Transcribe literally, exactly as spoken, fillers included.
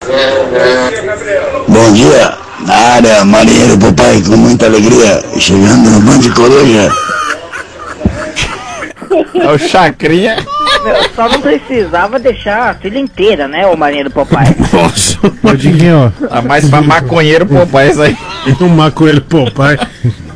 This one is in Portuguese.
Bom dia, na área, marinheiro Popeye, com muita alegria, chegando no Band Coruja. É o Chacrinha. Meu, só não precisava deixar a filha inteira, né, o marinheiro Popeye? Nossa, Diguinho, ó. Ah, mas pra maconheiro Popeye isso aí. Um maconheiro Popeye.